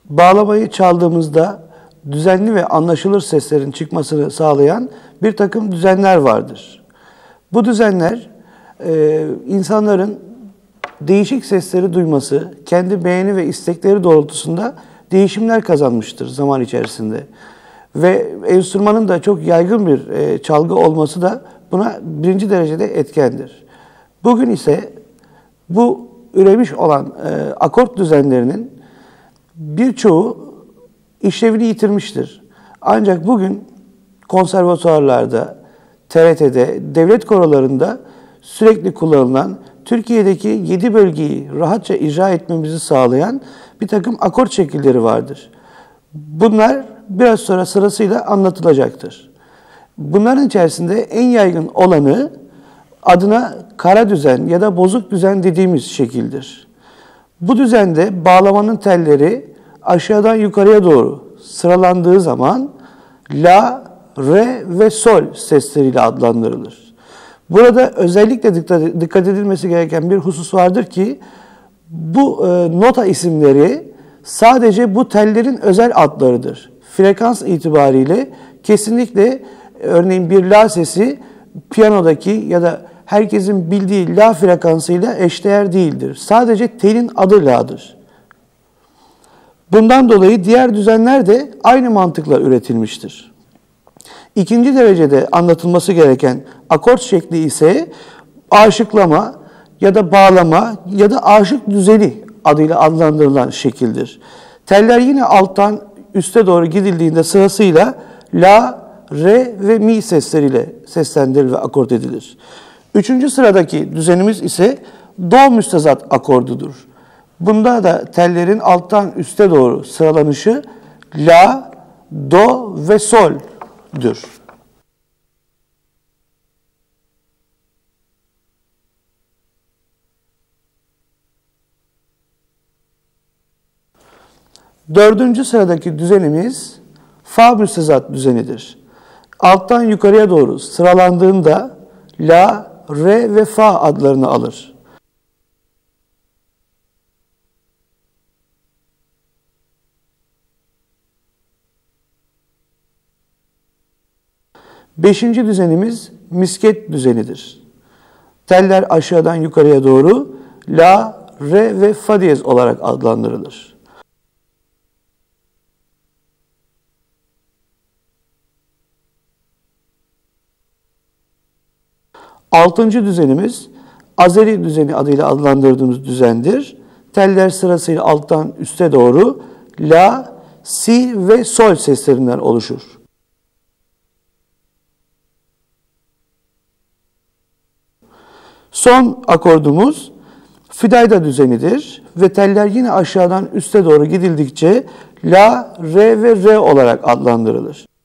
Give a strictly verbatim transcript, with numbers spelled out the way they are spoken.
bağlamayı çaldığımızda düzenli ve anlaşılır seslerin çıkmasını sağlayan bir takım düzenler vardır. Bu düzenler e, insanların değişik sesleri duyması, kendi beğeni ve istekleri doğrultusunda değişimler kazanmıştır zaman içerisinde. Ve enstrümanın da çok yaygın bir e, çalgı olması da buna birinci derecede etkendir. Bugün ise bu üremiş olan e, akort düzenlerinin birçoğu işlevini yitirmiştir. Ancak bugün konservatuarlarda, T R T'de, devlet korolarında sürekli kullanılan, Türkiye'deki yedi bölgeyi rahatça icra etmemizi sağlayan bir takım akort şekilleri vardır. Bunlar biraz sonra sırasıyla anlatılacaktır. Bunların içerisinde en yaygın olanı adına kara düzen ya da bozuk düzen dediğimiz şekildir. Bu düzende bağlamanın telleri aşağıdan yukarıya doğru sıralandığı zaman la, re ve sol sesleriyle adlandırılır. Burada özellikle dikkat edilmesi gereken bir husus vardır ki bu e, nota isimleri sadece bu tellerin özel adlarıdır. Frekans itibariyle kesinlikle örneğin bir la sesi piyanodaki ya da herkesin bildiği la frekansıyla eşdeğer değildir. Sadece telin adı la'dır. Bundan dolayı diğer düzenler de aynı mantıkla üretilmiştir. İkinci derecede anlatılması gereken akort şekli ise aşıklama ya da bağlama ya da aşık düzeni adıyla adlandırılan şekildir. Teller yine alttan üste doğru gidildiğinde sırasıyla la, re ve mi sesleriyle seslendirilir ve akort edilir. Üçüncü sıradaki düzenimiz ise do müstezat akordudur. Bunda da tellerin alttan üste doğru sıralanışı la, do ve sol'dür. Dördüncü sıradaki düzenimiz fa müstezat düzenidir. Alttan yukarıya doğru sıralandığında la, re ve fa adlarını alır. Beşinci düzenimiz misket düzenidir. Teller aşağıdan yukarıya doğru la, re ve fa diyez olarak adlandırılır. Altıncı düzenimiz Azeri düzeni adıyla adlandırdığımız düzendir. Teller sırasıyla alttan üste doğru la, si ve sol seslerinden oluşur. Son akordumuz fidayda düzenidir ve teller yine aşağıdan üste doğru gidildikçe la, re ve re olarak adlandırılır.